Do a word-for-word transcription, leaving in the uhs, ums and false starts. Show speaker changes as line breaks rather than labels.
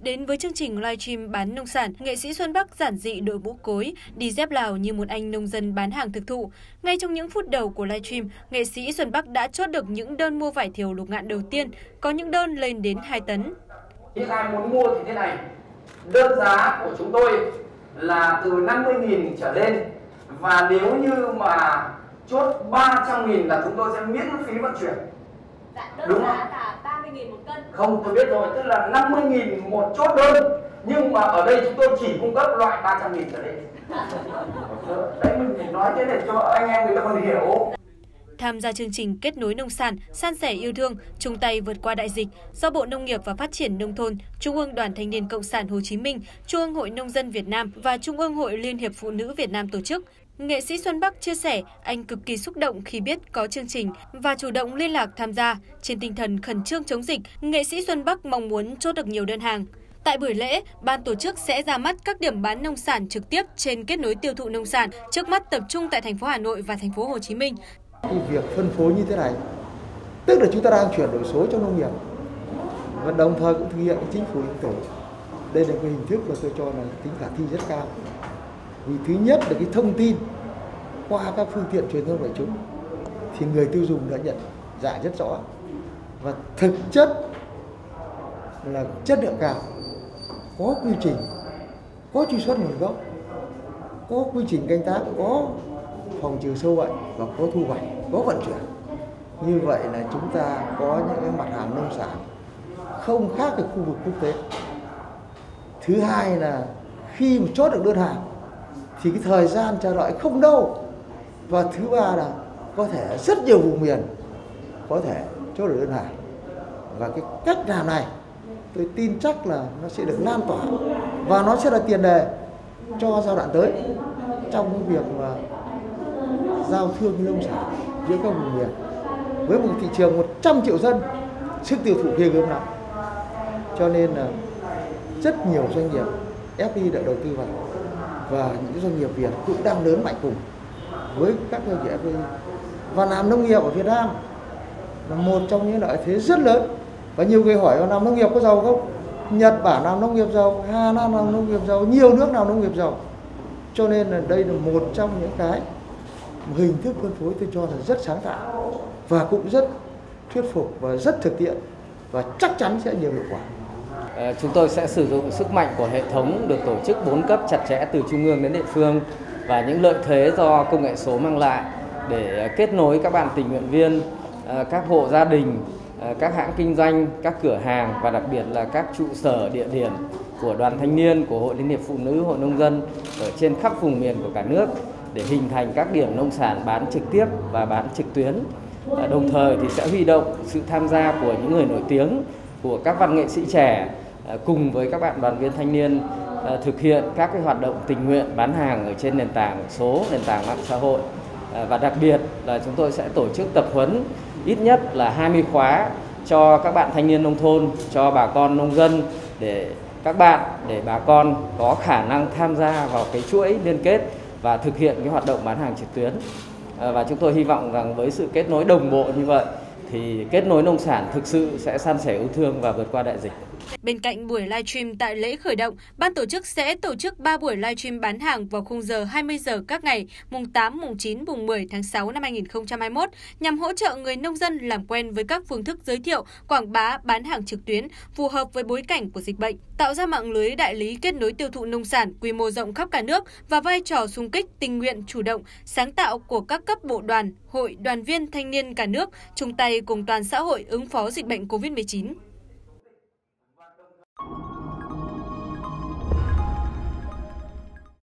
Đến với chương trình livestream bán nông sản, nghệ sĩ Xuân Bắc giản dị đội mũ cối, đi dép Lào như một anh nông dân bán hàng thực thụ. Ngay trong những phút đầu của livestream, nghệ sĩ Xuân Bắc đã chốt được những đơn mua vải thiều lục ngạn đầu tiên, có những đơn lên đến hai tấn.
Những ai muốn mua thì thế này, đơn giá của chúng tôi là từ năm mươi nghìn trở lên, và nếu như mà chốt ba trăm nghìn là chúng tôi sẽ miễn phí vận chuyển.
Dạ, đơn
đúng
giá
không?
là ba mươi nghìn một cân.
Không, tôi biết rồi, tức là năm mươi nghìn một chốt đơn, nhưng mà ở đây chúng tôi chỉ cung cấp loại ba trăm nghìn trở lên. Đấy, mình nói thế để cho anh em người ta còn hiểu.
Tham gia chương trình kết nối nông sản, san sẻ yêu thương, chung tay vượt qua đại dịch do Bộ Nông nghiệp và Phát triển Nông thôn, Trung ương Đoàn Thanh niên Cộng sản Hồ Chí Minh, Trung ương Hội Nông dân Việt Nam và Trung ương Hội Liên hiệp Phụ nữ Việt Nam tổ chức. Nghệ sĩ Xuân Bắc chia sẻ anh cực kỳ xúc động khi biết có chương trình và chủ động liên lạc tham gia. Trên tinh thần khẩn trương chống dịch, nghệ sĩ Xuân Bắc mong muốn chốt được nhiều đơn hàng. Tại buổi lễ, ban tổ chức sẽ ra mắt các điểm bán nông sản trực tiếp trên kết nối tiêu thụ nông sản, trước mắt tập trung tại thành phố Hà Nội và thành phố Hồ Chí Minh.
Cái việc phân phối như thế này, tức là chúng ta đang chuyển đổi số trong nông nghiệp và đồng thời cũng thực hiện chính phủ điện tử. Đây là cái hình thức mà tôi cho là tính khả thi rất cao. Vì thứ nhất là cái thông tin qua các phương tiện truyền thông đại chúng thì người tiêu dùng đã nhận dạng rất rõ, và thực chất là chất lượng cao, có quy trình, có truy xuất nguồn gốc, có quy trình canh tác, có phòng trừ sâu bệnh và có thu hoạch, có vận chuyển. Như vậy là chúng ta có những cái mặt hàng nông sản không khác ở khu vực quốc tế. Thứ hai là khi mà chốt được đơn hàng thì cái thời gian chờ đợi không đâu. Và thứ ba là có thể rất nhiều vùng miền có thể chốt được đơn hàng. Và cái cách làm này tôi tin chắc là nó sẽ được lan tỏa và nó sẽ là tiền đề cho giai đoạn tới trong cái việc mà giao thương nông sản giữa các vùng miền. Với một thị trường một trăm triệu dân, sức tiêu thụ ghê gớm lắm. Cho nên là rất nhiều doanh nghiệp ép đê đã đầu tư vào, và những doanh nghiệp Việt cũng đang lớn mạnh cùng với các doanh nghiệp ép đê. Và làm nông nghiệp ở Việt Nam là một trong những lợi thế rất lớn. Và nhiều người hỏi làm nông nghiệp có giàu không? Nhật Bản làm nông nghiệp giàu, Hà Lan làm nông nghiệp giàu, nhiều nước làm nông nghiệp giàu. Cho nên là đây là một trong những cái hình thức phân phối tôi cho là rất sáng tạo và cũng rất thuyết phục và rất thực tiễn, và chắc chắn sẽ nhiều hiệu quả.
Chúng tôi sẽ sử dụng sức mạnh của hệ thống được tổ chức bốn cấp chặt chẽ từ trung ương đến địa phương và những lợi thế do công nghệ số mang lại để kết nối các bạn tình nguyện viên, các hộ gia đình, các hãng kinh doanh, các cửa hàng và đặc biệt là các trụ sở địa điểm của đoàn thanh niên, của Hội Liên hiệp Phụ nữ, Hội Nông dân ở trên khắp vùng miền của cả nước để hình thành các điểm nông sản bán trực tiếp và bán trực tuyến. Đồng thời thì sẽ huy động sự tham gia của những người nổi tiếng, của các văn nghệ sĩ trẻ cùng với các bạn đoàn viên thanh niên thực hiện các cái hoạt động tình nguyện bán hàng ở trên nền tảng số, nền tảng mạng xã hội. Và đặc biệt là chúng tôi sẽ tổ chức tập huấn ít nhất là hai mươi khóa cho các bạn thanh niên nông thôn, cho bà con nông dân để các bạn, để bà con có khả năng tham gia vào cái chuỗi liên kết và thực hiện cái hoạt động bán hàng trực tuyến. Và chúng tôi hy vọng rằng với sự kết nối đồng bộ như vậy thì kết nối nông sản thực sự sẽ san sẻ yêu thương và vượt qua đại dịch.
Bên cạnh buổi livestream tại lễ khởi động, ban tổ chức sẽ tổ chức ba buổi livestream bán hàng vào khung giờ hai mươi giờ các ngày mùng tám, mùng chín, mùng mười tháng sáu năm hai nghìn không trăm hai mươi mốt nhằm hỗ trợ người nông dân làm quen với các phương thức giới thiệu, quảng bá bán hàng trực tuyến phù hợp với bối cảnh của dịch bệnh, tạo ra mạng lưới đại lý kết nối tiêu thụ nông sản quy mô rộng khắp cả nước và vai trò xung kích tình nguyện chủ động, sáng tạo của các cấp bộ đoàn, hội, đoàn viên thanh niên cả nước chung tay cùng toàn xã hội ứng phó dịch bệnh Covid mười chín.